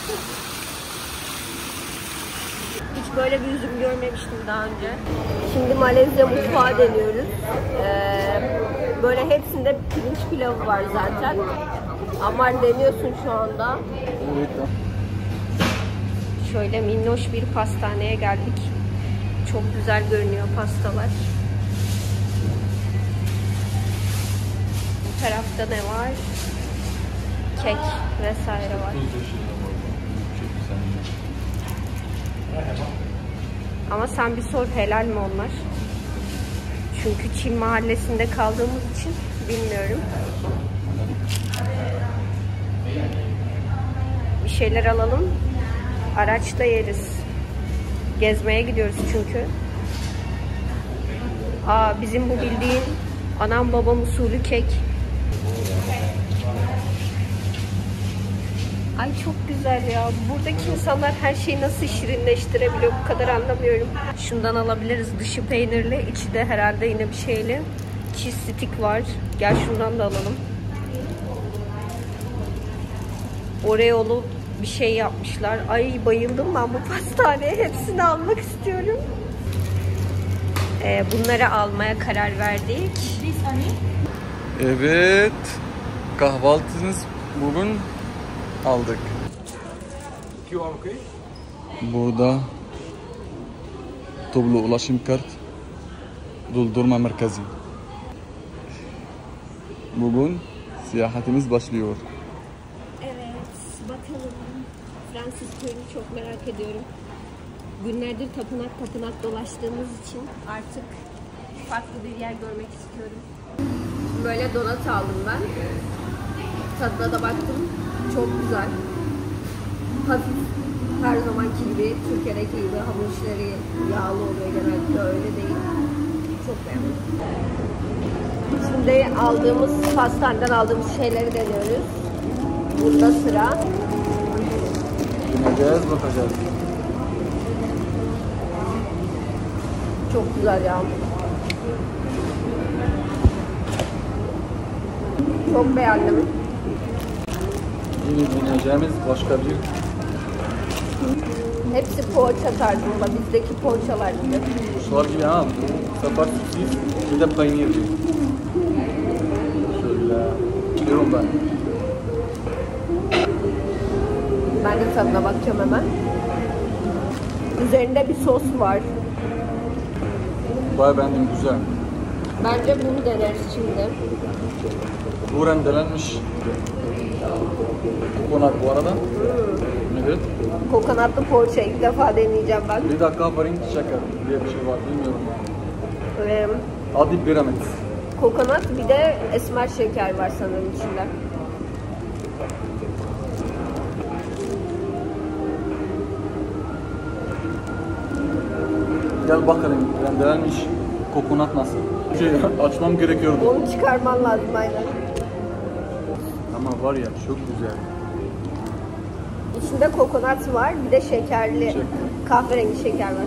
Hiç böyle bir üzüm görmemiştim daha önce. Şimdi Malezya mutfağı deniyoruz. Böyle hepsinde pirinç pilavı var zaten. Amar deniyorsun şu anda. Evet. Şöyle minnoş bir pastaneye geldik. Çok güzel görünüyor pastalar. Bu tarafta ne var? Kek vesaire var. Ama sen bir sor, helal mi onlar? Çünkü Çin mahallesinde kaldığımız için bilmiyorum. Bir şeyler alalım. Araçta yeriz. Gezmeye gidiyoruz çünkü. Bizim bu bildiğin anam babam usulü kek. Ay çok güzel ya. Buradaki insanlar her şeyi nasıl şirinleştirebiliyor, bu kadar anlamıyorum. Şundan alabiliriz. Dışı peynirli, içi de herhalde yine bir şeyli. Cheese stick var. Gel şundan da alalım. Oreo'lu bir şey yapmışlar. Ay bayıldım ben bu pastaneye. Hepsini almak istiyorum. Bunları almaya karar verdik. Evet. Kahvaltınız bugün aldık. Burada toplu ulaşım kart doldurma merkezi. Bugün seyahatimiz başlıyor. Evet, bakalım. Fransız köyünü çok merak ediyorum. Günlerdir tapınak dolaştığımız için artık farklı bir yer görmek istiyorum. Böyle donat aldım ben. Tadına da baktım. Çok güzel. Hafif, her zamanki gibi, Türkiye'deki gibi hamur işleri yağlı oluyor genellikle, öyle değil. Çok beğendim. Şimdi pastaneden aldığımız şeyleri deniyoruz. Burada sıra. Deneyeceğiz, bakacağız. Çok güzel ya. Çok beğendim. Yine deneyeceğimiz başka bir... Hepsi poğaça tarzında. Bizdeki poğaçalar gibi. Şular gibi ama bu sefer sosis bir de peynirli. Şöyle diyorum ben. Ben de tadına bakacağım hemen. Üzerinde bir sos var. Bayağı beğendim, güzel. Bence bunu deneriz şimdi. Bu rendelenmiş kokonat bu arada. Nedir? Kokonatlı poğaça ilk defa deneyeceğim ben. Bir dakika farin şeker diye bir şey var, bilmiyorum. Adı Biramet. Kokonat, bir de esmer şeker var sanırım içinde. Gel bakalım rendelenmiş kokonat nasıl? Açmam gerekiyordu. Onu çıkarman lazım aynen. Ama var ya çok güzel. İçinde kokonat var, bir de şekerli, kahverengi şeker var.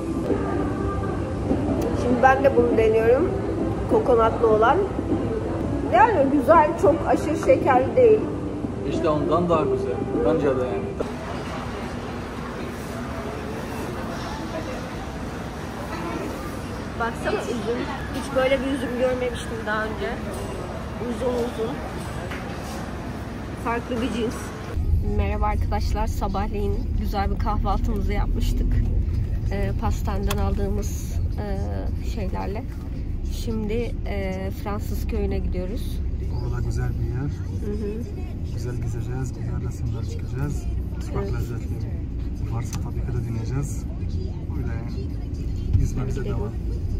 Şimdi ben de bunu deniyorum. Kokonatlı olan. Yani güzel, çok aşırı şekerli değil. İşte ondan daha güzel. Bence de yani. Baksana üzüm. Hiç böyle bir üzüm görmemiştim daha önce. Uzun. Farklı bir cins. Merhaba arkadaşlar. Sabahleyin güzel bir kahvaltımızı yapmıştık. Pastaneden aldığımız şeylerle. Şimdi Fransız köyüne gidiyoruz. Orada güzel bir yer. Güzel gezeceğiz, güzel resimler çıkacağız. Sokak lezzetleri varsa tabii ki de dinleyeceğiz. Öyle yani. Gezmemize devam.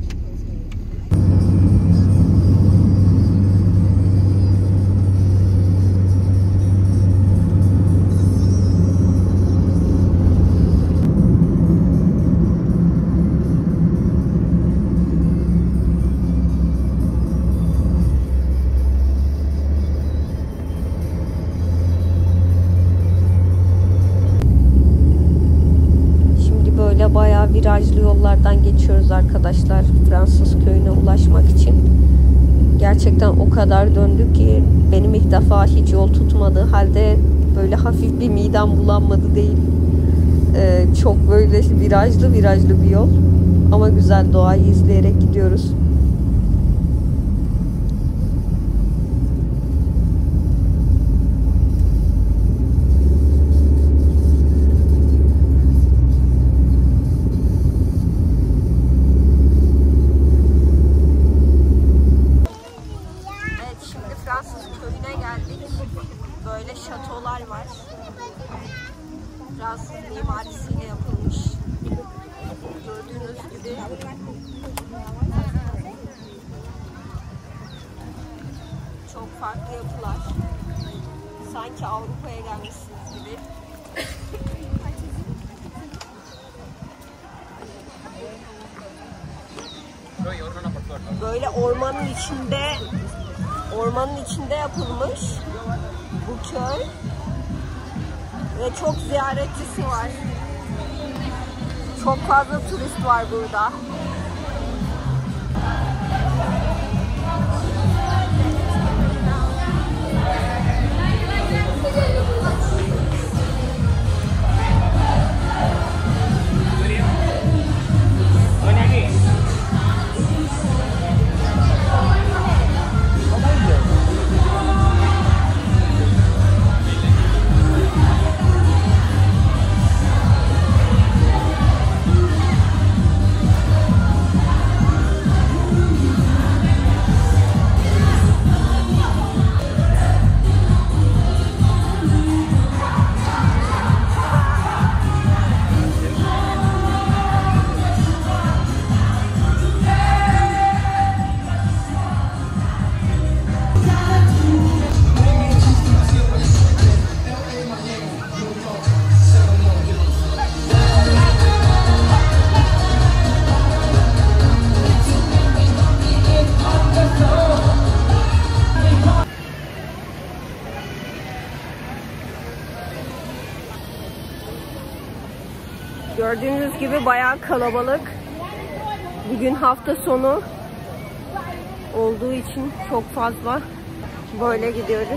Bayağı virajlı yollardan geçiyoruz arkadaşlar Fransız köyüne ulaşmak için. Gerçekten o kadar döndük ki benim ilk defa hiç yol tutmadığı halde Böyle hafif bir midem bulanmadı değil. Çok böyle virajlı bir yol. Ama güzel, doğayı izleyerek gidiyoruz. Böyle şatolar var. Fransız mimarisiyle yapılmış. Gördüğünüz gibi. Çok farklı yapılar. Sanki Avrupa'ya gelmişsiniz gibi. Böyle ormanın içinde yapılmış bu köy ve çok ziyaretçisi var. Çok fazla turist var burada. Gördüğünüz gibi bayağı kalabalık. Bugün hafta sonu olduğu için çok fazla. Böyle gidiyoruz.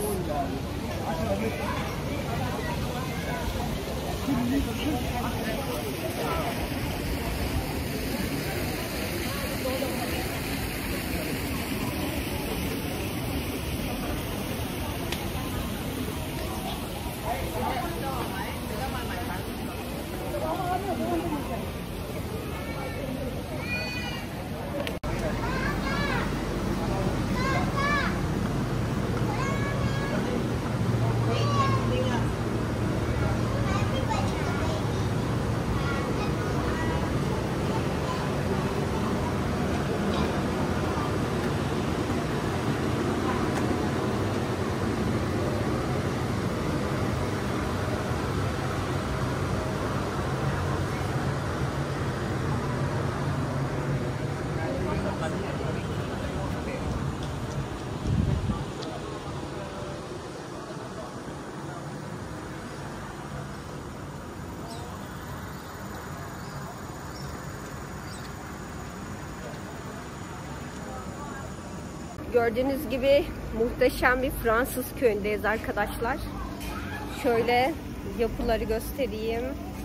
Gördüğünüz gibi muhteşem bir Fransız köyündeyiz arkadaşlar. Şöyle yapıları göstereyim.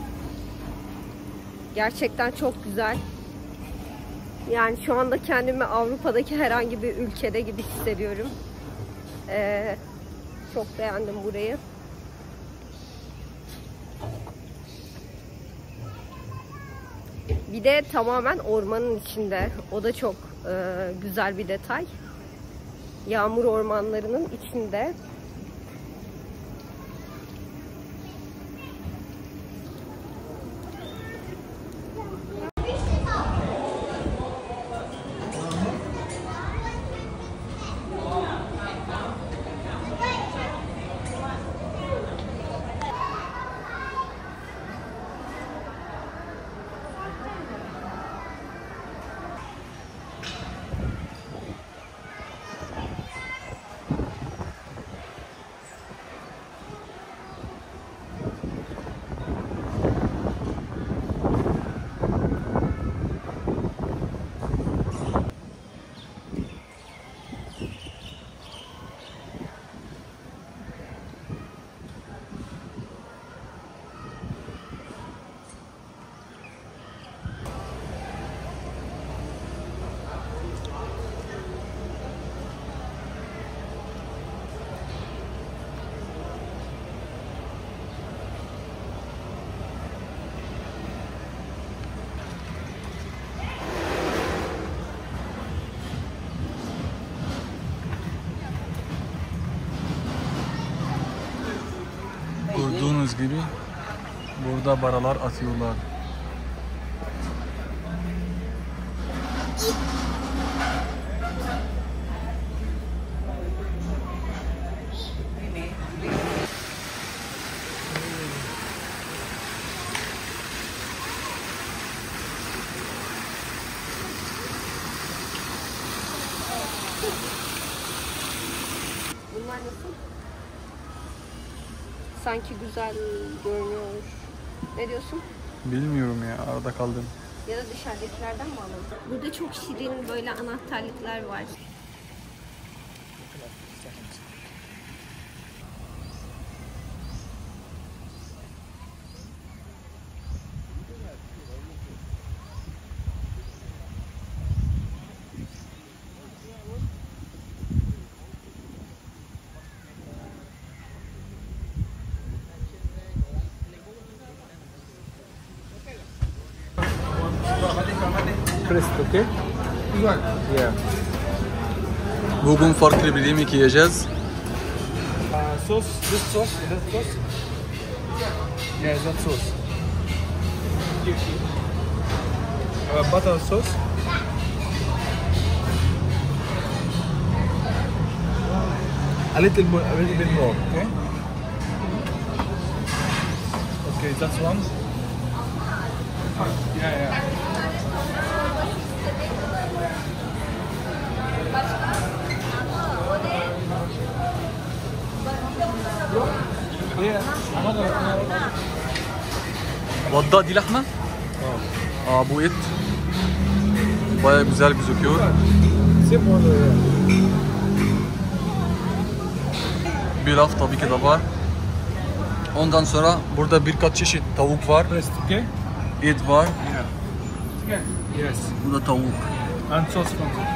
Gerçekten çok güzel. Yani şu anda kendimi Avrupa'daki herhangi bir ülkede gibi hissediyorum. Çok beğendim burayı. Bir de tamamen ormanın içinde. O da çok güzel bir detay. Yağmur ormanlarının içinde. Gördüğünüz gibi burada baralar atıyorlar. Bunlar nasıl? Sanki güzel görünüyor. Ne diyorsun? Bilmiyorum ya, arada kaldım. Ya da dışarıdakilerden mi alalım? Burada çok şirin böyle anahtarlıklar var. Crisp, okay? Yeah. Bugün farklı bir yemek yiyeceğiz. Sauce, this sauce, is that sauce? Yeah, is that sauce? Butter sauce. A little bit more, okay? Okay, that's one. Yeah. Vadda di lahme? Bu et baya güzel gözüküyor. Pilav tabii ki de var. Ondan sonra burada birkaç çeşit tavuk var. Et var. Yes. Bu da tavuk. And sauce from there.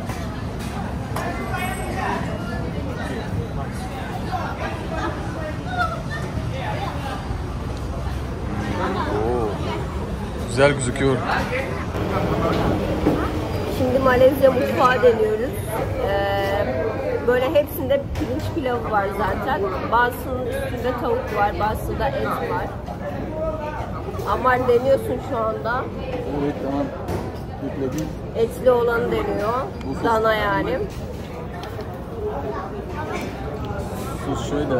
Güzel gözüküyor. Şimdi Malezya mutfağı deniyoruz. Böyle hepsinde pirinç pilavı var zaten. Bazısının üstünde tavuk var, bazısında et var. Amar deniyorsun şu anda. Evet, tamam. Yükledim. Etli olanı deniyor. Dana yani. Sus şöyle.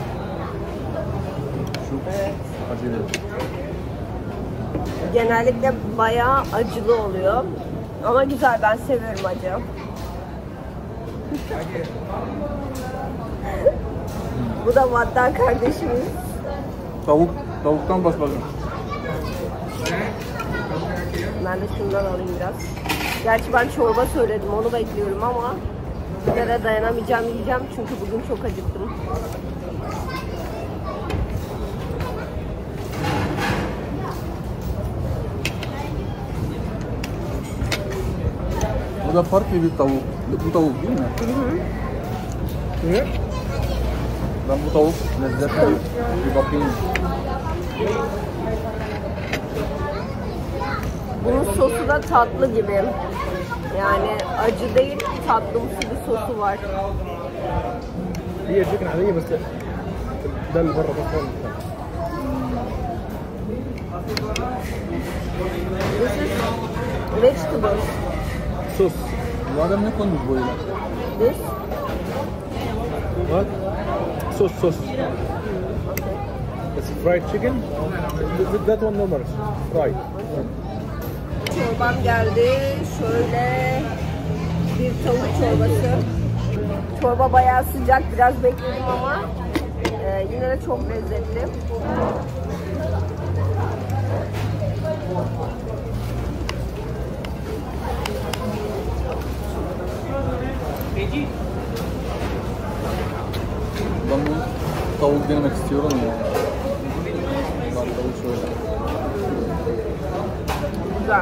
Evet. Acele. Genellikle bayağı acılı oluyor. Ama güzel, ben seviyorum acı. Bu da Vaddan kardeşimiz. Tavuktan başladım. Ben de şundan alayım biraz. Gerçi ben çorba söyledim, onu bekliyorum ama bir kere dayanamayacağım, yiyeceğim çünkü bugün çok acıktım. Bu da farklı bir tavuk. Bu tavuk değil mi? Yeah. Ben bu tavuk lezzetli. Bir bakayım. Bunun sosu da tatlı gibi. Yani acı değil, tatlımsı bir sosu var. هي chicken عادية بس ده اللي بره بس This is vegetables. Sauce. Bu adam ne koymuş böyle? This? What? Sauce. It's fried chicken. That one normal. Fried. Çorbam geldi. Şöyle bir tavuk çorbası. Çorba bayağı sıcak. Biraz bekledim ama yine de çok lezzetli. Ben bu tavuk denemek istiyorum ya. Bak tavuk şöyle. Güzel.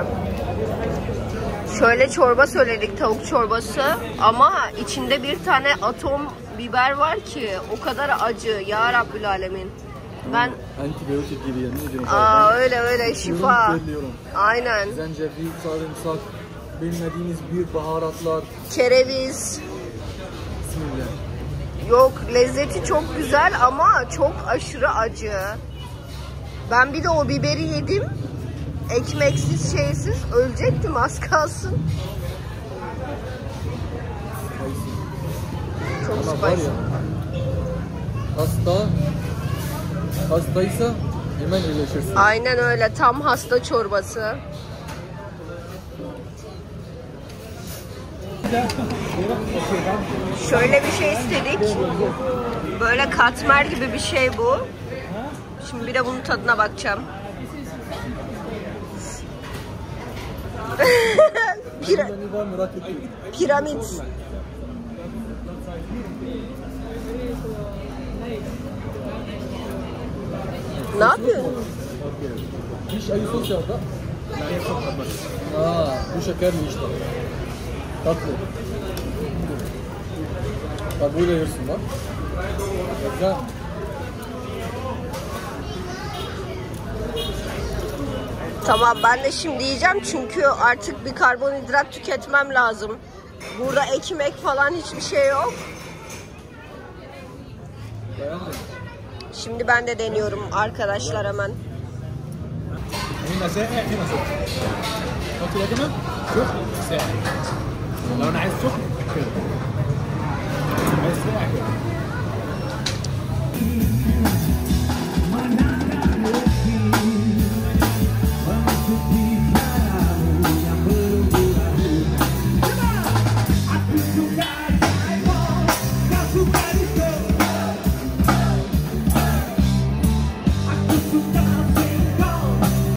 Şöyle çorba söyledik, tavuk çorbası ama içinde bir tane atom biber var ki o kadar acı ya Rabbül Alemin. Ben antibiyotik gibi yani. öyle şifa. Aynen. Zencefil, sarımsak, bilmediğiniz bir baharatlar. Kereviz. Bismillah. Yok, lezzeti çok güzel ama çok aşırı acı. Ben bir de o biberi yedim. Ekmeksiz, şeysiz ölecektim az kalsın. Çok Ama var spicy. ya, hastaysa hemen iyileşirsin. Aynen öyle, tam hasta çorbası. Şöyle bir şey istedik. Böyle katmer gibi bir şey bu. Şimdi bir de bunun tadına bakacağım. Piramit. Ne yapıyorsun? Hiç ayı sos ya da. Bu şekerli işte. Tatlı. Kabuğuyla yersin bak. Güzel. Tamam, ben de şimdi yiyeceğim çünkü artık bir karbonhidrat tüketmem lazım. Burada ekmek falan hiçbir şey yok. Beğendin. Şimdi ben de deniyorum arkadaşlar hemen. هنا ساقع هنا سخن. حط ده كمان سخن ساقع. لو انا عايز سخن كده. عايز ساقع كده.